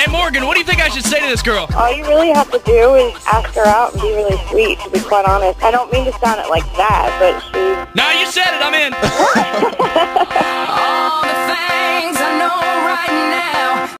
Hey, Morgan, what do you think I should say to this girl? All you really have to do is ask her out and be really sweet, to be quite honest. I don't mean to sound it like that, but she... No, you said it. I'm in.